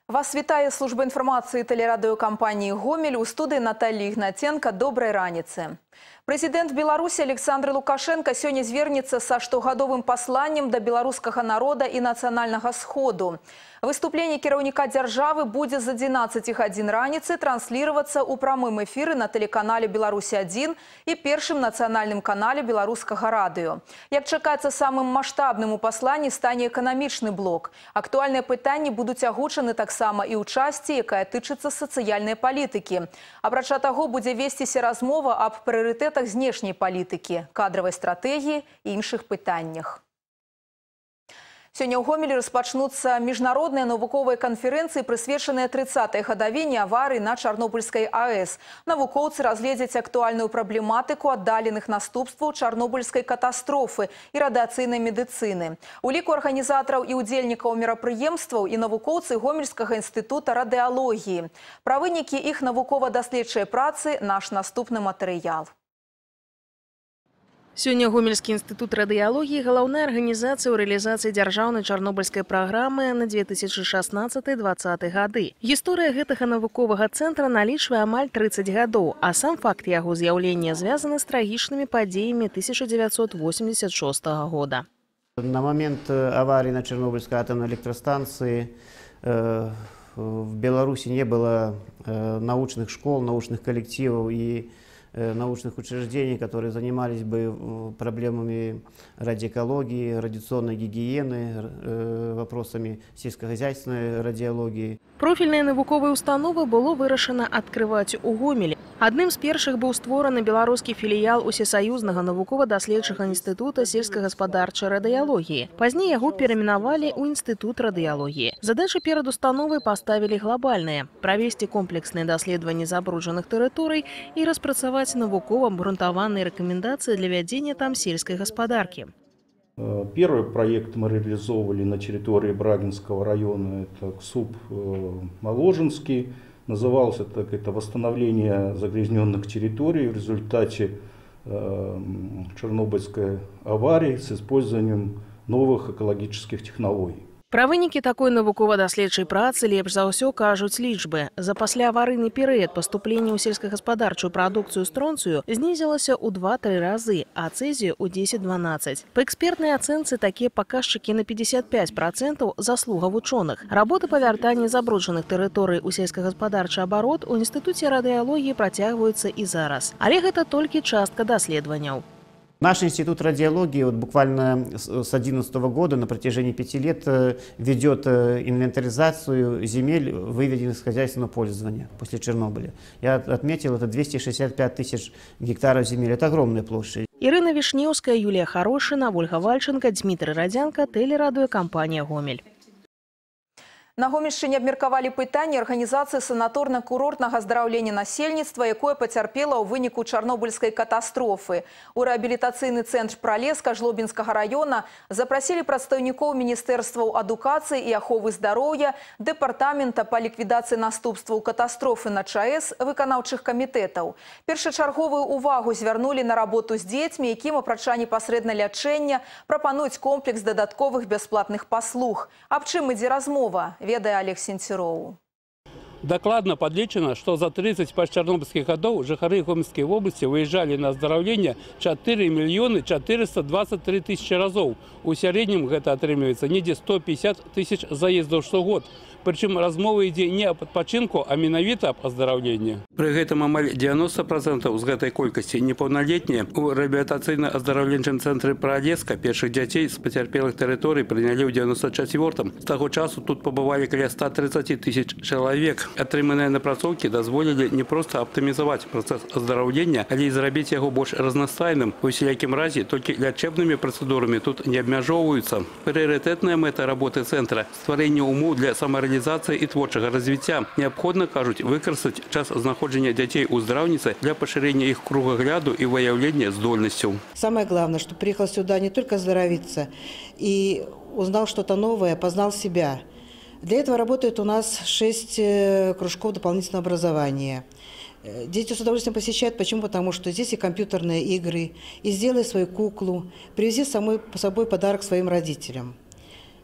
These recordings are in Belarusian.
Вас вітає служба інформації телерадіокомпанії «Гомель», у студії Наталія Ігнатенко. Доброй раніцы. Президент Беларуси Александр Лукашенко сегодня звернется со штогадовым посланием до белорусского народа и национального сходу. Выступление кіраўніка державы будет за 11 годин раніцы транслироваться у прамым эфире на телеканале «Беларусь-1» и первом национальном канале белорусского радио. Як чакаецца, самым масштабным у послании стане экономичный блок. Актуальные пытанні будут агучаны таксама и ў части, якая тычыцца сацыяльнай палітыкі. Апрача таго, будзе весціся размова об прыоритетах знешняй палітыкі, кадровой стратегии и іншых пытаннях. Сегодня у Гомелі распачнуцца міжнародныя навуковыя канферэнцыі, прысвечаныя 30-й гадавіне аварыі на Чарнобыльскай АЭС. Навукоўцы разгледзяць актуальную праблематыку аддаленых наступстваў чарнобыльскай катастрофы і радыацыйнай медыцыны. У ліку арганізатараў і ўдзельнікаў мерапрыемстваў і навукоўцы Гомельскага інстытута радыялогіі. Пра вынікі іх навукова-даследчай працы наш наступны матэрыял. Сегодня Гомельский институт радиологии – главная организация в реализации державной чарнобыльской программы на 2016-2020 годы. История гэтага навуковага центра налічвае амаль 30 годов, а сам факт яго з'яўлення звязаны с трагичными подеями 1986 года. На момент аварии на Чернобыльской атомной электростанции в Беларуси не было научных школ, научных коллективов и научных учреждений, которые занимались бы проблемами радиоэкологии, радиационной гигиены, вопросами сельскохозяйственной радиологии. Профільныя навуковыя установы было вырашана адкрываць у Гомелі. Адным з першых быў створаны беларускі філіял Усесаюзнага навукова-даследчага інстытута сельскагаспадарчай радыялогіі. Пазней яго перайменавалі ў інстытут радыялогіі. Задачы перад установай паставілі глобальныя – правесці комплексныя даследаванні забруджаных тэрыторый і распрацаваць навукова абгрунтаваныя рэкамендацыі для вядзення там сельскай гаспадаркі. Первый проект мы реализовывали на территории Брагинского района, это КСУП Моложинский. Назывался так, это «Восстановление загрязненных территорий в результате Чернобыльской аварии с использованием новых экологических технологий». Пра вынікі такой навукова-даследчай працы лепш за ўсё кажуць лічбы. За пасляаварыйны перыяд паступлення ў сельскагаспадарчую прадукцыю стронцыю знізілася ў 2-3 разы, а цэзію ў 10-12. Па экспертнай ацэнцы такія паказчыкі на 55% заслуга вучоных. Работы па вяртанні забруджаных тэрыторый у сельскагаспадарчы абарот у інстытуце радыялогіі працягваюцца і зараз. Але гэта толькі частка даследаванняў. Наш институт радиологии буквально с 2011 года на протяжении 5 лет ведет инвентаризацию земель, выведенных с хозяйственного пользования после Чернобыля. Я отметил, это 265 тысяч гектаров земель. Это огромная площадь. Ирина Вишневская, Юлия Хорошина, Ольга Вальченко, Дмитрий Радянко, телерадиокомпания «Гомель». На Гомельшчыне абмеркавалі пытанні арганізацыі санаторна-курортнага аздараўлення насельніцтва, якое пацярпела ў выніку чарнобыльскай катастрофы. У рэабілітацыйны цэнтр Пралеска Жлобінскага района запрасілі прадстаўнікоў Міністэрстваў адукацыі і аховы здароўя, Дэпартамента па ліквідацыі наступстваў катастрофы на ЧАЭС, выканаўчых камітэтаў. Першачарговую увагу звярнулі на работу з дзецьмі, якім апрача непасрэдна лячэння прапануюць комплекс дадатковых бясплатных паслуг. Аб чым ідзе размова? Ведае Олег Сенцюроў. Докладно подлічено, что за 30 постчернобыльских годов жыхары Гомельской области выезжали на оздоровление 4 миллиона 423 тысячи разов. У среднем это отрымливается недзе 150 тысяч заездов штогод. Причем размова ідзе не об адпачынку, а менавіта об оздоровлении. При этом амаль 90% з гэтай колькасці непаўналетнія. У рэабілітацыйна-аздараўленчым цэнтры Пралеска першых дзяцей з пацярпелых тэрыторый прынялі ў 94-м. З таго часу тут пабывалі каля 130 тысяч чалавек. Атрыманыя напрацоўкі дазволілі не проста аптымізаваць працэс аздараўлення, але і зрабіць яго больш разнастайным. У усялякім разе толькі лячэбнымі працэдурамі тут не абмяжоўваюцца. Прыярытэтная мэта работы цэнтра – стварэнне умоў для самарэалізацыі і творчага развіцця. Неабходна, кажуць, выкарыстаць час знаходжання дзяцей у здраўніцы для пашырення іх кругагляду і выяўлення здольнасцяў. Самое главное, что приехал сюда не только оздоровиться и узнал что-то новое, познал себя. Для этого работает у нас 6 кружков дополнительного образования. Дети с удовольствием посещают. Почему? Потому что здесь и компьютерные игры, и сделай свою куклу, привези с собой подарок своим родителям.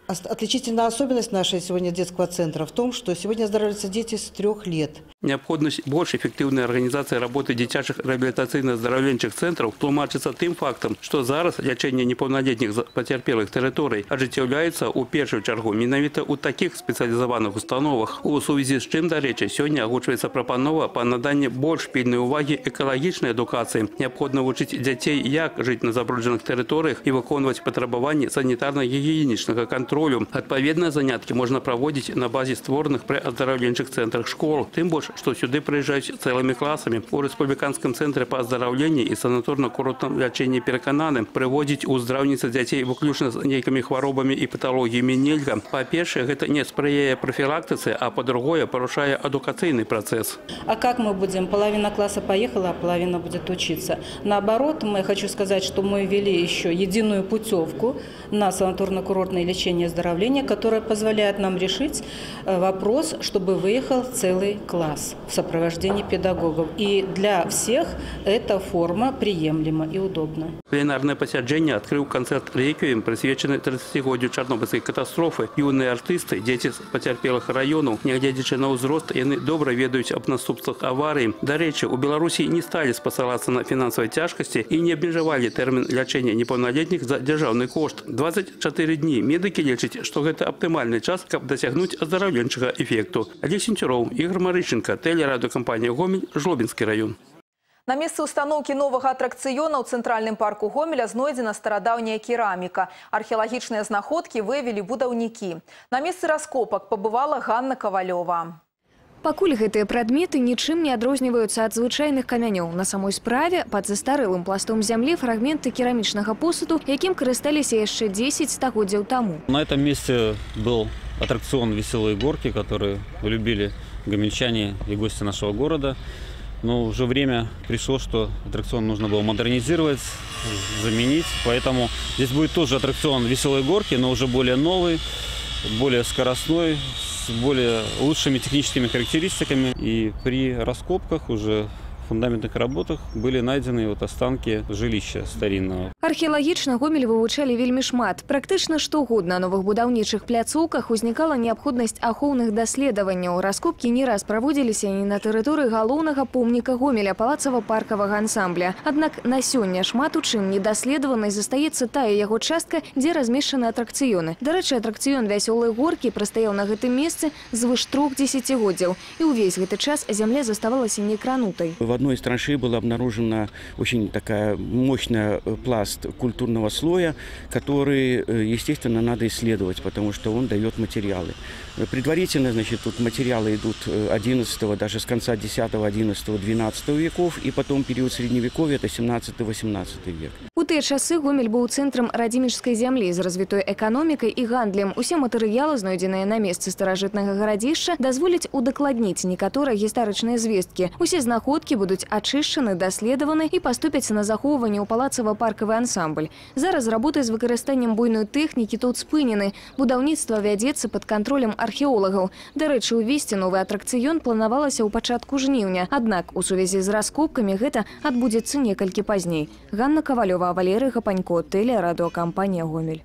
Отличительная особенность нашей сегодня детского центра в том, что сегодня оздоравливаются дети с 3 лет. Необходимость больш эффективной организации работы дзіцячых реабилитационно-оздоровленчых центров тлумачится тем фактом, что зараз лечение неполнолетних потерпелых территорий ажыццяўляецца у першую чаргу менавіта у таких специализованных установах. У сувязі з чым, дарэчы, сёння агучваецца прапанова па наданні больш пільнай увагі экалагічнай адукацыі. Неабходна вучыць дзяцей, як жыць на забруджаных тэрыторыях і выконваць патрабаванні санітарна-гігіенічнага контролю. Адпаведныя заняткі можна праводзіць на базе створаных пры аздараўленчых цэнтрах школ. Тым больш, что сюда приезжают целыми классами. У Республиканском центре по оздоровлению и санаторно-курортном лечении перекананы приводить у здравницы детей выключно с некими хворобами и патологиями нельга. По-перше, это не сприяет профилактике, а по-другое, порушая адукационный процесс. А как мы будем? Половина класса поехала, а половина будет учиться. Наоборот, я хочу сказать, что мы ввели еще единую путевку на санаторно-курортное лечение и оздоровление, которая позволяет нам решить вопрос, чтобы выехал целый класс в сопровождении педагогов. И для всех эта форма приемлема и удобна. Пленарное посяджение открыл концерт «Реквием», присвяченный 30-годию Чернобыльской катастрофы. Юные артисты, дети с потерпелых районов, не глядячи на узрост, яны добра ведаюць об наступствах аварии. До речи, у Беларуси не стали спасалаться на финансовой тяжкости и не обмежевали термин лечения неполнолетних за державный кошт. 24 дни медики лечат, что это оптимальный час, чтобы досягнуть оздоровленчего эффекту. Олег Сенцюров, Игорь Марыщенко, телерадиокомпания «Гомель», Жлобинский район. На месцы установки нового аттракциона у Центральным парку Гомеля знойдена стародавняя керамика. Археологичные знаходки выявили будаўнікі. На месцы раскопок побывала Ганна Ковалева. Пакуль гэтыя прадметы нічым не адрозніваюцца ад звычайных камянёў. На самой справе пад застарэлым пластом зямлі фрагменты керамічнага посуду, якім карысталіся яшчэ 10 стагоддзяў таму. На этом месте был аттракцион «Веселые горки», который любили гомельчане и гости нашего города. Но уже время пришло, что аттракцион нужно было модернизировать, заменить. Поэтому здесь будет тоже аттракцион «Веселые горки», но уже более новый, более скоростной, с более лучшими техническими характеристиками. И при раскопках уже в фундаментных работах были найдены останки жилища старинного. Археалагічна Гомель вывучалі вельмі шмат. Практычна штогодна на новых будаўнічых пляцоўках узнікала неабходнасць ахоўных даследаванняў. Раскопкі не раз праводзіліся не на тэрыторыі галоўнага помніка Гомеля палацава-паркавага ансамбля. Аднак на сёння шмат у чым недаследаванай застаецца тая яго частка, дзе размешчаны атракцыёны. Дарэчы, атракцыён «Вясёлыя горкі» прастаяў на гэтым месцы звыш 3 дзесяцігоддзяў. І ўвесь гэты час зямля заставалася некранутай. В одной из траншей была обнаружена очень такая мощная пласт культурного слоя, который, естественно, надо исследовать, потому что он дает материалы. Предварительно, значит, тут материалы идут 11, даже с конца 10, 11, 12 веков, и потом период Средневековья, это 17-18 век. У тыя часы Гомель быў цэнтрам радзімічскай зямлі з развітой эканомікай і гандлем. Усе матэрыялы, знойдзеныя на месцы старажытнага гарадзішча, дазволяць удакладніць некаторыя гістарычныя звесткі. Усе знаходкі будуць ачышчаны, даследаваны і паступяць на захоўванне ў палацава-паркавы ансамбль. Зараз работы з выкарыстаннем буйной тэхнікі тут спынены. Будаўніцтва вядзецца пад кантролем археолагаў. Дарэчы, увесці новы атракцыён планавалася ў пачатку жніўня. Аднак у сувязі з раскопкамі гэта адбудзецца некалькі пазней. Ганна Ковалева, Валерий Гапанько, телерадиокомпания «Гомель».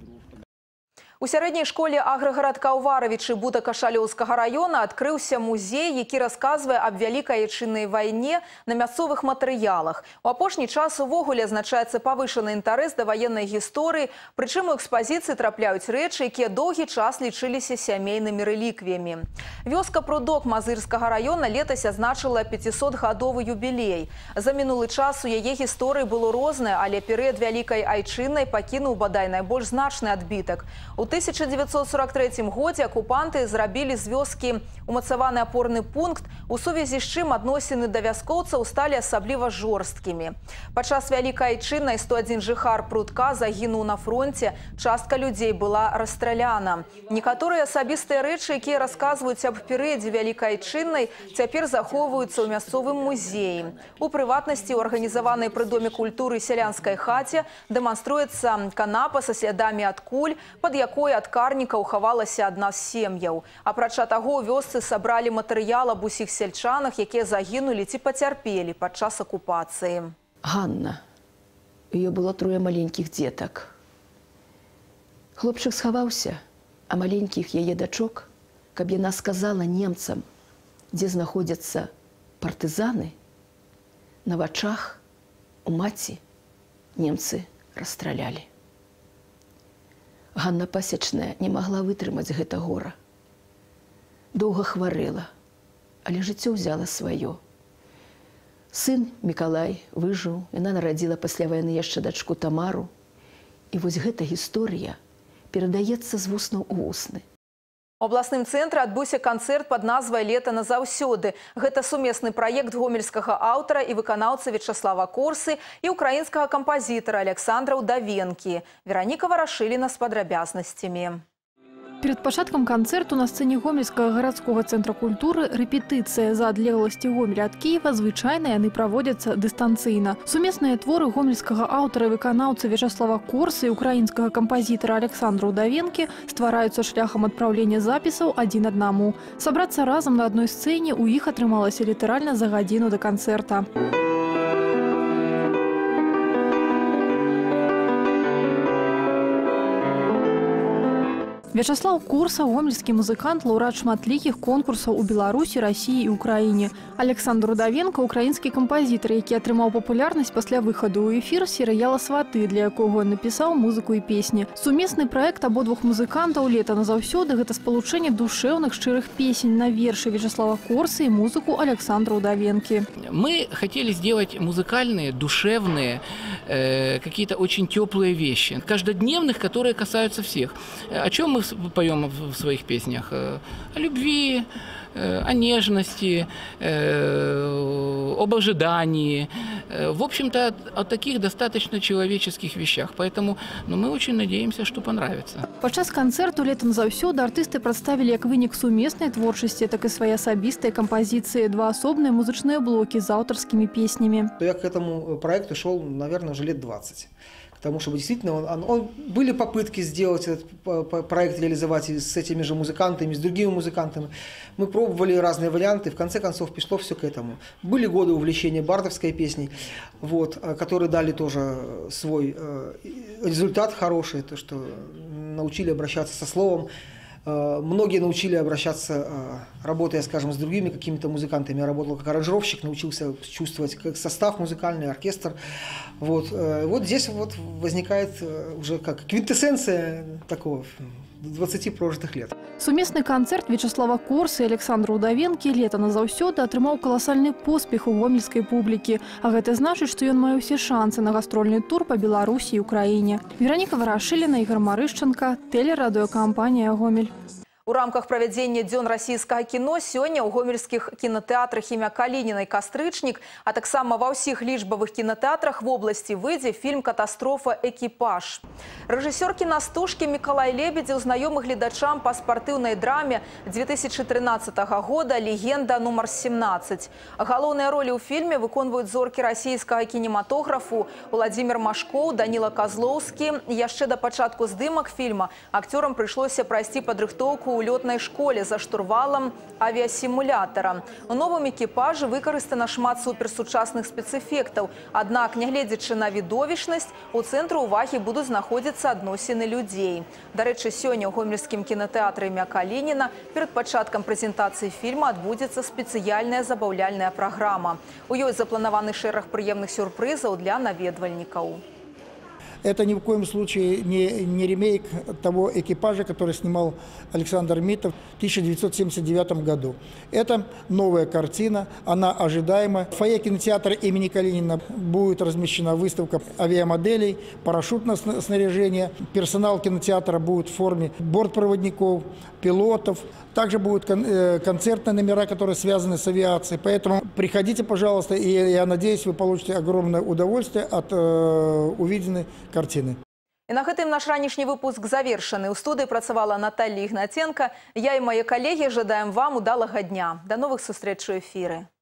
У сярэдняй школе аграгарадка Уваровичы Бута-Кашалёўскага района адкрыўся музей, які расказвае аб Вялікай Айчыннай вайне на мясцовых матэрыялах. У апошні час увогуле азначаецца павышаны інтарэс да ваеннай гісторыі, прычым у экспазіцыі трапляюць рэчы, якія доўгі час лічыліся сямейнымі рэліквіямі. Вёска Прудок Мазырскага района летась азначыла 500-гадовы юбілей. За мінулы час у яе гісторыі было рознае, але перыяд Вялікай Айчыннай пакінуў бадай найбольш значны адбітак. У 1943 годзе акупанты зрабілі з вёскі умацаваны апорны пункт, у сувязі з чым адносіны да вяскоўцаў сталі асабліва жорсткімі. Падчас Вялікай Айчыннай 101 жыхар Прудка загінуў на фронте, частка людзей была расстраляна. Некаторыя асабістыя рэчы, якія расказваюць аб перыядзе Вялікай Айчыннай, цяпер захоўваюцца ў мясцовым музеі. У прыватнасці, у арганізаванай пры Доме культуры сялянскай хаце дэманструецца канапа са слядамі ад куль, пад якой ад карнікаў хавалася адна з сем'яў. Апрача таго, у вёсцы сабралі матэрыял аб усіх сельчанах, якія загінулі ці пацярпелі падчас акупацыі. Ганна. У яе было 3 маленькіх дзетак. Хлопчык схаваўся, а маленьких яе дачок, каб яна сказала немцам, дзе знаходзяцца партызаны, на вачах у маці немцы расстралялі. Ганна Пасечная не магла вытрымаць гэта гора. Доўга хварэла, але жыццё ўзяла сваё. Сын Мікалай выжыў, яна нарадзіла пасля вайны яшчэ дачку Тамару. І вось гэта гісторыя перадаецца з вуснаў у вусны. У абласным цэнтры адбыўся канцэрт пад назвай «Лета назаўсёды». Гэта сумесны праект гомельскага аўтара і выканаўцы Вячаслава Корсы і украінскага кампазітара Александра Удавенкі. Вераніка Варашыліна з падрабязнасцямі. Перед пачаткам канцэрту на сцэне гомельскага гарадскога цэнтра культуры рэпетыцыя за адлегласці Гомеля ад Кіева звычайна яны праводзяцца дыстанцыйна. Сумесныя творы гомельскага аўтара і выканаўцы Вячаслава Корсы і украінскага кампазітара Александра Удавенкі ствараюцца шляхам адпраўлення запісаў адзін аднаму. Сабрацца разам на адной сцэне у іх атрымалася літаральна за гадзіну да канцэрта. Вячаслав Корса – гомельскі музыкант, лаўрэат шматлікіх конкурсаў у Беларусі, Расіі і Украіне. Александр Удавенко – украінскі кампазітар, які атрымаў папулярнасць пасля выхаду ў эфір серыяла «Сваты», для якога ён напісаў музыку і песні. Сумесны праект абодвух музыкантаў «Лета назаўсёды» – гэта спалучэнне душэўных шчырых песень на вершы Вячаслава Корсы и музыку Александра Удавенки. Мы хотели сделать музыкальные, душевные, какие-то очень теплые вещи, каждодневных, которые касаются всех. О чем мы поем в своих песнях? О любви, о нежности, об ожидании. В общем-то, о таких достаточно человеческих вещах. Поэтому мы очень надеемся, что понравится. Падчас канцэрту «Лета назаўсёды» артысты прадставілі як вынік сумеснай творчасці, так и свои особистые композиции, два асобныя музычныя блоки с авторскими песнями. Я к этому проекту шел, наверное, уже лет 20. Потому что действительно были попытки сделать этот проект, реализовать с этими же музыкантами, с другими музыкантами. Мы пробовали разные варианты, в конце концов пришло все к этому. Были годы увлечения бардовской песней, которые дали тоже свой результат хороший, то, что научили обращаться со словом. Многие научили обращаться, работая, скажем, с другими какими-то музыкантами. Я работал как аранжировщик, научился чувствовать как состав музыкальный, оркестр. Вот здесь возникает уже как квинтэссенция такого 20 прожитых лет. Сумесны канцэрт Вячаслава Корсы і Александра Удавенкі «Лета назаўсёды» атрымаў каласальны поспех у гомельскай публікі. А гэта значыць, што ён мае ўсе шансы на гастрольны тур па Беларусі і Украіне. Вераніка Варашыліна, Ігор Марышчанка, тэлерадыёкампанія «Гомель». У рамках правядзення дзён расійскага кіно сёння ў гомельскіх кінатэатрах імя Калініна і Кастрычнік, а таксама ва ўсіх лічбавых кінатэатрах в обласці выйдзе фільм «Катастрофа. Экіпаж». Рэжысёр кінастужкі Мікалай Лебедзеў знаёмы гледачам па спартыўнай драме 2013 года «Легенда нумар 17». Галоўныя ролі ў фільме выконваюць зоркі расійскага кінематографу Владзімір Машкоў, Даніла Казлоўскі. Яшчэ да пачатку здымак фільма акцёрам прыйшлося прайсці падрыхтоўку у лётнай школе за штурвалам авіасімулятара. У новым экіпажы выкарыстана шмат суперсучасных спецэфектаў. Аднак, нягледзячы на відовішнасць, у цэнтры ўвагі будуць знаходзіцца адносіны людзей. Дарэчы, сёння ў гомельскім кінатэатры імя Калініна перад пачаткам прэзентацыі фільма адбудзецца спецыяльная забаўляльная праграма. У ёй запланаваны шэраг прыемных сюрпрызаў для наведвальнікаў. Это ни в коем случае не ремейк того экипажа, который снимал Александр Митов в 1979 году. Это новая картина, она ожидаема. В фойе кинотеатра имени Калинина будет размещена выставка авиамоделей, парашютное снаряжение. Персонал кинотеатра будет в форме бортпроводников, пилотов. Также будут концертные номера, которые связаны с авиацией. Поэтому приходите, пожалуйста, и я надеюсь, вы получите огромное удовольствие от увиденной картины. І на гэтым наш ранішні выпуск завершаны. У студыі працавала Наталья Ігнаценка. Я і мае калегі жадаем вам удалага дня. До новых сустрэч у эфіры.